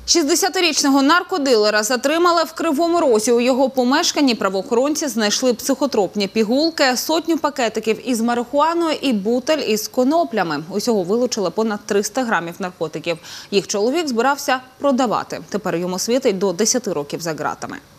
60-річного наркодилера затримали в Кривому Розі. У його помешканні правоохоронці знайшли психотропні пігулки, сотню пакетиків із марихуаною і бутель із коноплями. Усього вилучили понад 300 грамів наркотиків. Їх чоловік збирався продавати. Тепер йому світить до 10 років за ґратами.